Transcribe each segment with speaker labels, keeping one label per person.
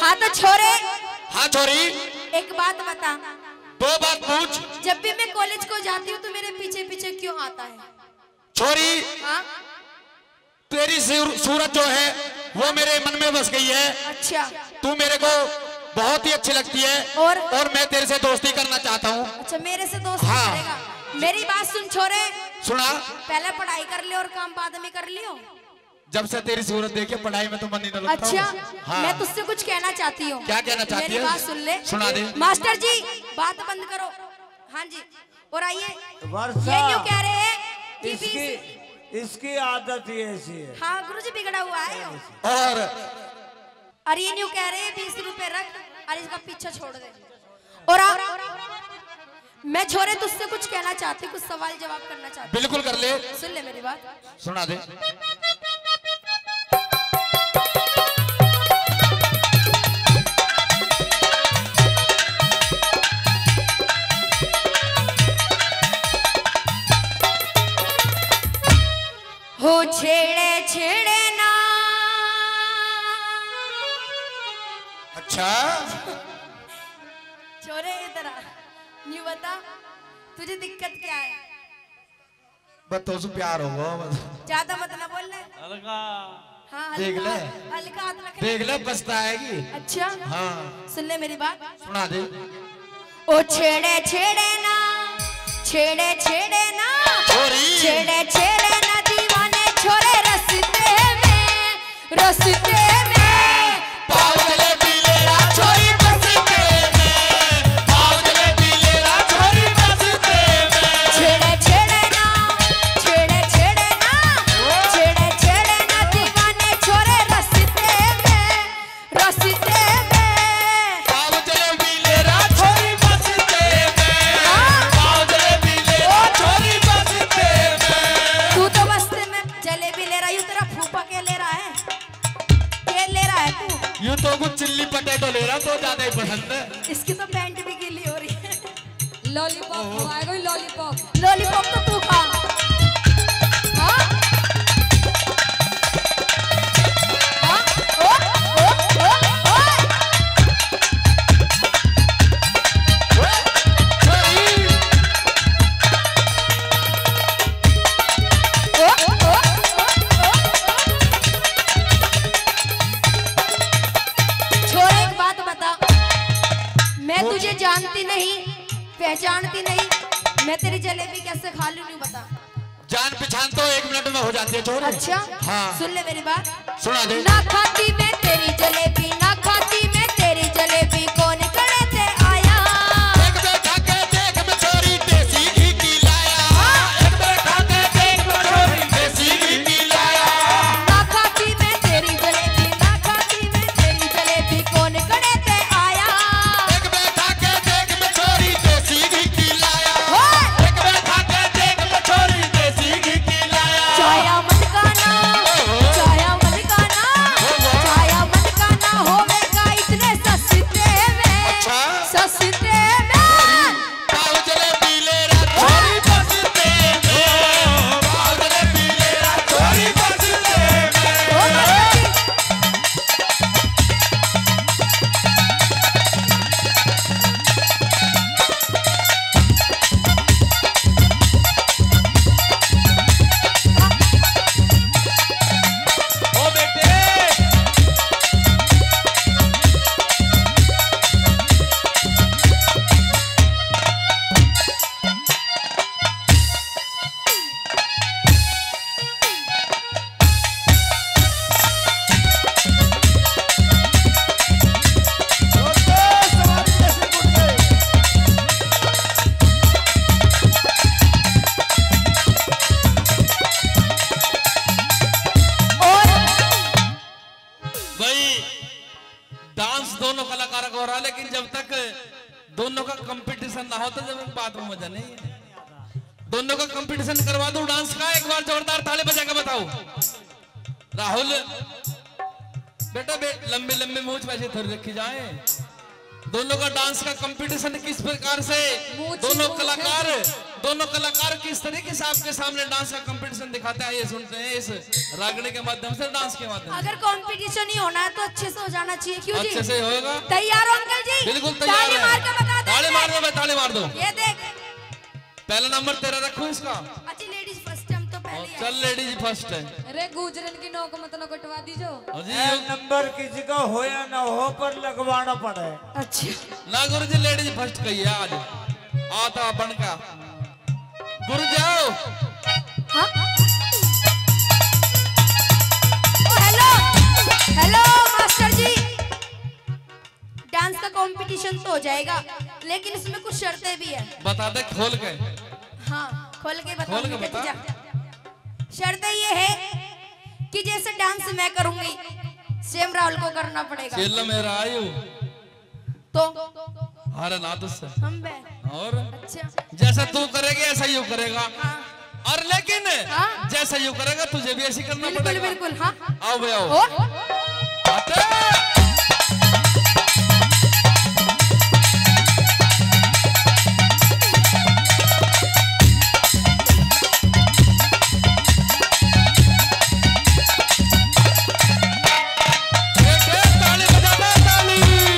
Speaker 1: हाँ तो छोरे।
Speaker 2: हाँ छोरी।
Speaker 1: एक बात बता।
Speaker 2: दो बात पूछ।
Speaker 1: जब भी मैं कॉलेज को जाती हूँ तो मेरे पीछे पीछे क्यों आता है?
Speaker 2: छोरी। हाँ? तेरी सूरत जो है वो मेरे मन में बस गई है।
Speaker 1: अच्छा।
Speaker 2: तू मेरे को बहुत ही अच्छी लगती है और मैं तेरे से दोस्ती करना चाहता हूँ।
Speaker 1: अच्छा मेरे से दोस्ती करेगा? मेरी बात सुन छोरे।
Speaker 2: सुना।
Speaker 1: पहले पढ़ाई कर लियो और काम बाद में कर लियो।
Speaker 2: जब से तेरी सूरत देखे पढ़ाई में तो मन नहीं लगता।
Speaker 1: अच्छा। हाँ। मैं तुझसे कुछ कहना चाहती हूँ।
Speaker 2: क्या कहना चाहती है?
Speaker 1: मेरी बात सुन ले।
Speaker 2: सुना दे।
Speaker 1: मास्टर जी बात बंद करो। हाँ जी। और आइए ये क्यों कह रहे हैं कि
Speaker 3: इसकी आदत ही ऐसी है।
Speaker 1: हाँ गुरुजी बिगड़ा हुआ है। और ये न्यू कह रहे हैं 20 रुपए रख और इसका पीछा छोड़ दे। और मैं छोरे तुझसे कुछ कहना चाहती, कुछ सवाल जवाब करना चाहती।
Speaker 2: बिल्कुल कर ले।
Speaker 1: सुन ले मेरी बात।
Speaker 2: सुना दे।
Speaker 1: हो छेड़े छेड़े ना।
Speaker 2: अच्छा
Speaker 1: छोरे इधर आ। न्यू बता तुझे दिक्कत क्या है?
Speaker 2: बतो से प्यार होगा।
Speaker 1: ज्यादा मत ना बोल ले।
Speaker 3: हल्का।
Speaker 1: हाँ
Speaker 2: देख ले।
Speaker 1: हल्का हाथ रख।
Speaker 2: देख ले बचता आएगी।
Speaker 1: अच्छा।
Speaker 2: हाँ
Speaker 1: सुन ले मेरी बात।
Speaker 2: सुना दे।
Speaker 1: ओ छेड़े छेड़े ना, छेड़े छेड़े ना, छेड़े छेड़े ना दीवाने छोरे रस्ते में, रस्ते में
Speaker 2: पावले बिलेरा छोरी बसते में, पावले बिलेरा छोरी बसते में।
Speaker 1: छेड़े छेड़े ना, छेड़े छेड़े ना, छेड़े छेड़े ना दीवाने छोरे रस्ते में, रस्ते में
Speaker 2: पावले बिलेरा छोरी बसते में, पावले बिलेरा छोरी बसते में।
Speaker 1: तू तो बस्ते में जलेबी ले रहा है, तेरा फूफा क्या ले रहा है? क्या ले रहा है तू?
Speaker 2: यूं तो कुछ चिल्ली पटेटो ले रहा तो ज्यादा ही पसंद है।
Speaker 1: इसकी तो पैंट भी गीली हो रही है।
Speaker 4: Lollipop खवाएगा lollipop.
Speaker 1: लॉलीपॉप तो तू खा। हाँ? हाँ? ओ, ओ, ओ, ओ। छोरे एक बात बता, मैं तुझे जानती नहीं पहचानती नहीं, मैं तेरी जलेबी कैसे खा लूं? बता।
Speaker 2: जान पहचान तो 1 मिनट में हो जाती है छोरे।
Speaker 1: अच्छा।
Speaker 2: हाँ
Speaker 1: सुन ले मेरी बात।
Speaker 2: सुना दे।
Speaker 1: ना खाती मैं तेरी जलेबी, ना खाती मैं तेरी जलेबी, कौन करे ते आया?
Speaker 2: एक बैठा के देख मैं छोरी देसी घी की लाया, एक बैठा के देख मैं छोरी देसी घी की लाया।
Speaker 1: ना खाती मैं तेरी जलेबी, ना खाती मैं तेरी जलेबी, कौन करे ते आया?
Speaker 2: एक बैठा के देख मैं छोरी देसी घी की लाया, एक बैठा के देख मैं छोरी देसी घी की लाया।
Speaker 1: चाया मन का ना, चाया मन का ना, चाया मन का ना होवेगा इतने सस्ते में, सस्ते में।
Speaker 2: पावले बिलेरा छोरी बसते में, पावले बिलेरा छोरी बसते में।
Speaker 1: ओ मास्टर जी।
Speaker 3: ओ बेटे।
Speaker 5: भाई डांस दोनों कलाकारों को हो रहा है, लेकिन जब तक दोनों का कंपटीशन ना हो तो जब बात में मजा नहीं है। दोनों का कंपटीशन करवा दो डांस का, एक बार जोरदार ताली बजा के बताओ। राहुल बेटा लंबे लंबे मूंछ वैसे थोड़ी रखी जाए। दोनों का डांस का कंपटीशन किस प्रकार से दोनों कलाकार दोनों कलाकार किस तरीके से आपके सामने डांस का कंपटीशन दिखाते हैं, ये सुनते हैं इस रागड़ी के माध्यम से, डांस के माध्यम से।
Speaker 1: अगर कंपटीशन ही होना है तो अच्छे से हो जाना चाहिए। क्यों जी?
Speaker 5: अच्छे से होगा।
Speaker 1: तैयार हो अंकल जी?
Speaker 5: बिल्कुल तैयार
Speaker 1: ताली
Speaker 5: है।
Speaker 1: मार के बता दो।
Speaker 5: ताली मार दो भाई, ताली मार दो।
Speaker 1: ये देख,
Speaker 5: पहला नंबर तेरा रखो इसका।
Speaker 1: अच्छी लेडीज फर्स्ट, हम तो पहले ही
Speaker 5: चल लेडीज फर्स्ट है।
Speaker 4: अरे गुजरन की नौक मत न कटवा दीजो।
Speaker 5: जी
Speaker 3: ये नंबर किसी का हो या ना हो पर लगवाना पड़े।
Speaker 1: अच्छा
Speaker 5: ना गुरु जी लेडीज फर्स्ट कही है आज। आता बन का गुरु जाओ।
Speaker 1: हाँ? ओ hello hello master ji, dance का कंपटीशन तो हो जाएगा लेकिन इसमें कुछ शर्तें भी है।
Speaker 5: बता दे खोल के।
Speaker 1: हाँ खोल के बता।
Speaker 5: खोल के बता।
Speaker 1: शर्तें ये है कि जैसे डांस मैं करूंगी सेम राहुल को करना पड़ेगा।
Speaker 5: चल मेरा आयु
Speaker 1: तो
Speaker 5: अरे ना तुझसे
Speaker 1: हम बे।
Speaker 5: और
Speaker 1: अच्छा
Speaker 5: जैसा तू करेगा ऐसा यू करेगा।
Speaker 1: हाँ
Speaker 5: और लेकिन
Speaker 1: हाँ?
Speaker 5: जैसा यू करेगा तुझे भी ऐसी करना
Speaker 1: बिल्कुल
Speaker 5: पड़ेगा।
Speaker 1: बिल्कुल। हाँ
Speaker 5: आओ भैया आओ।
Speaker 1: और
Speaker 5: आते। ताली बजाना, ताली।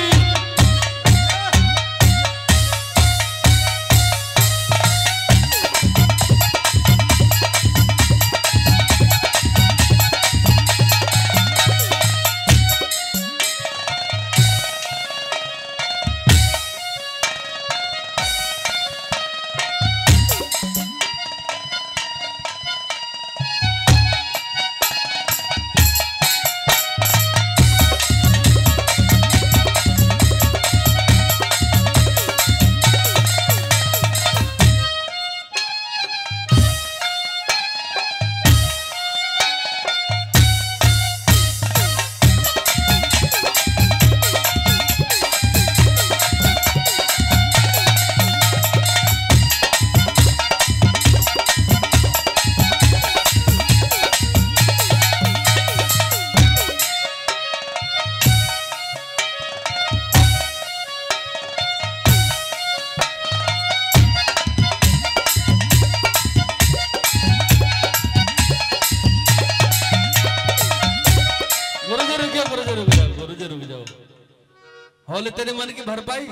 Speaker 5: रुक जाओ। होले तेरे मन की भरपाई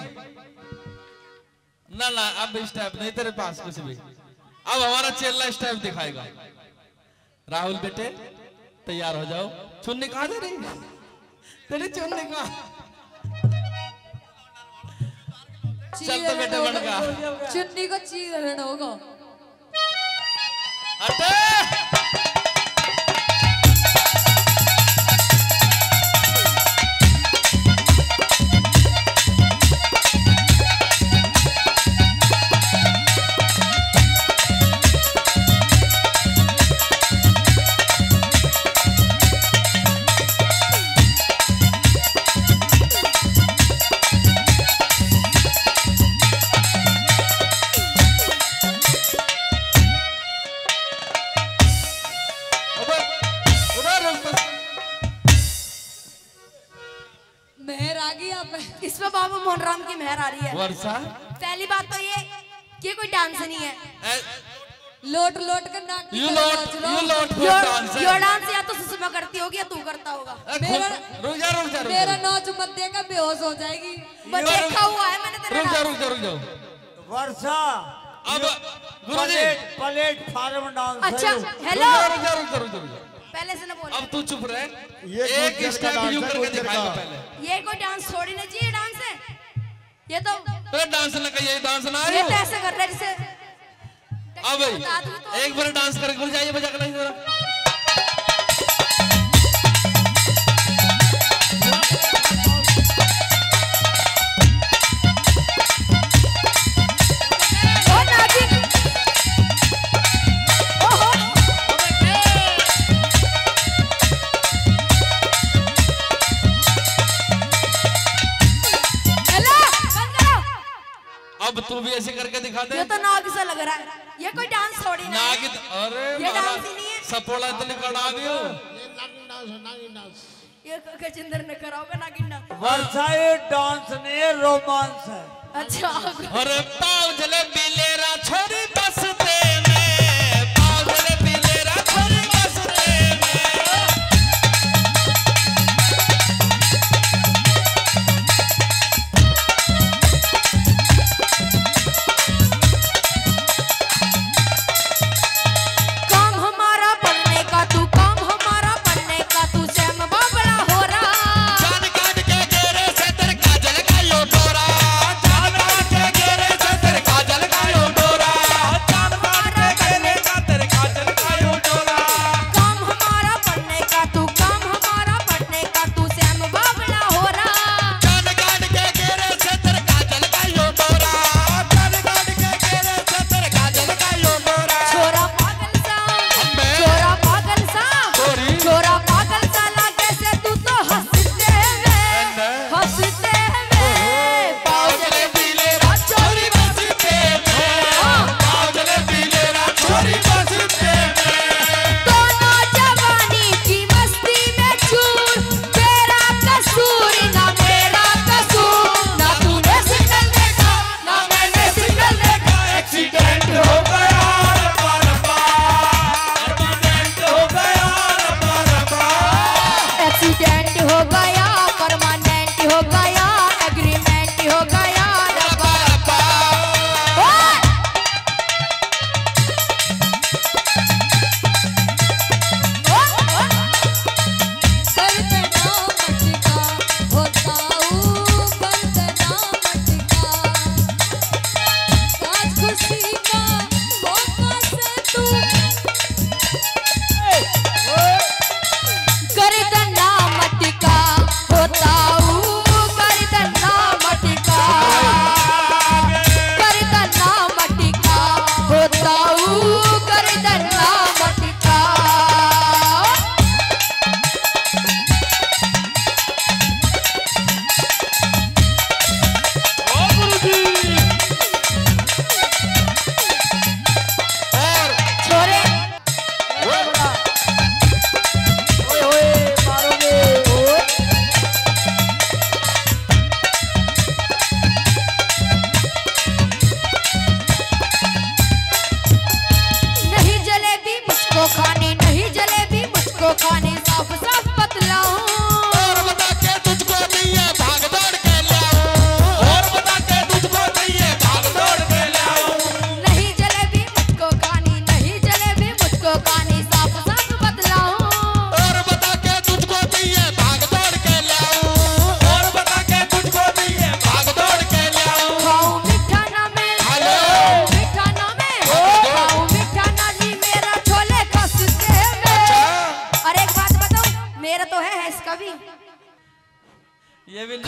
Speaker 5: ना ना, अब स्टेप नहीं तेरे पास कुछ भी। अब हमारा चेला स्टेप दिखाएगा। राहुल बेटे तैयार हो जाओ। चुन्नी कहाँ दे रही तेरी चुन्नी कहाँ? चल तो बेटे बन का
Speaker 4: चुन्नी को चीर रहना होगा।
Speaker 5: हटे।
Speaker 4: मेहर आ गई आप
Speaker 1: इसमें बाबू मोहन राम की मेहर आ रही है।
Speaker 5: वर्षा
Speaker 1: पहली बात तो ये कोई डांस नहीं है।
Speaker 4: लोट लोट कर नाक की
Speaker 5: यू
Speaker 4: तरह
Speaker 5: लोट
Speaker 4: नाच लो।
Speaker 5: डांस
Speaker 1: यो डांस या तो सुषमा करती होगी या तू करता होगा।
Speaker 5: रुक जा रुक जा
Speaker 4: मेरा नाच मत देगा बेहोश हो जाएगी।
Speaker 1: बस देखा हुआ है मैंने तेरा
Speaker 5: रुक जा
Speaker 1: डांस।
Speaker 5: रुक जा रुक जाओ।
Speaker 3: वर्षा
Speaker 5: अब गुरुजी
Speaker 3: प्लेटफार्म डांस है।
Speaker 1: अच्छा
Speaker 5: रुक
Speaker 1: हेलो
Speaker 5: जा रुक जा रुक जा रुक जा।
Speaker 1: पहले से ना बोल।
Speaker 5: अब तू चुप रह।
Speaker 3: ये
Speaker 5: एक
Speaker 3: गुज्जर का
Speaker 5: स्टेप
Speaker 3: डांस
Speaker 5: यू
Speaker 3: है,
Speaker 5: करके
Speaker 3: गुज्जर
Speaker 5: दिखाएगा
Speaker 3: का।
Speaker 5: पहले।
Speaker 1: ये कोई डांस थोड़ी ना चाहिए, डांस है ये तो।
Speaker 5: तो डांस ना कहिए, डांस ना
Speaker 1: ये
Speaker 5: आयो।
Speaker 1: तो ऐसे कर रहे हैं जैसे।
Speaker 5: अब
Speaker 1: बता दूं तो-
Speaker 5: एक बार डांस करके गुरु जाइए बजा कर नहीं जरा।
Speaker 1: ओ नागिन। ओहो। हेलो बंद करो।
Speaker 5: अब तू भी ऐसे करके दिखा दे।
Speaker 1: ये तो नाग सा लग रहा है। ये कोई डांस थोड़ी ना है।
Speaker 5: नागित अरे
Speaker 1: ये डांस ही नहीं है।
Speaker 5: सपोला इतने कड़ा दियो।
Speaker 1: ये गजेंद्र ने करा होगा नागिन डांस।
Speaker 3: वर्षा ये डांस नहीं है, रोमांस है।
Speaker 1: अच्छा
Speaker 5: अरे पाव जले बिलेरा छोरी बस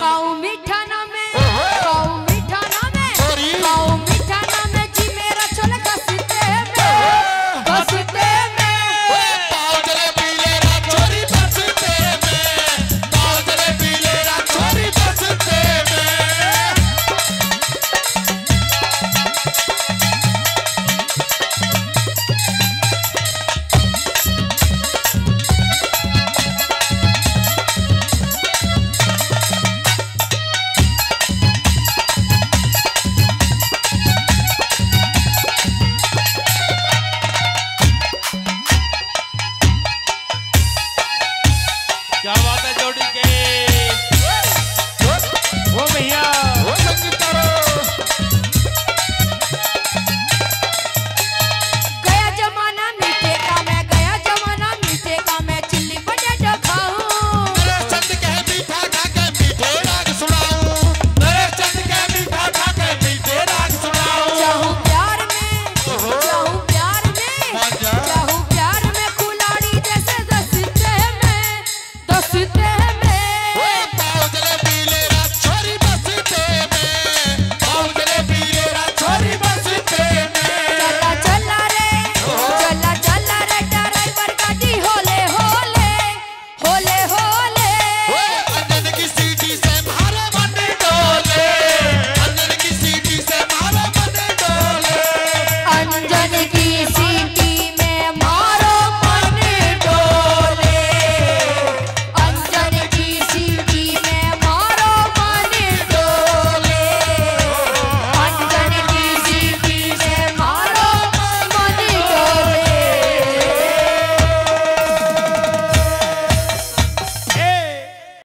Speaker 1: खाऊं मीठा ना मैं खाऊं मीठा ना मैं खाऊं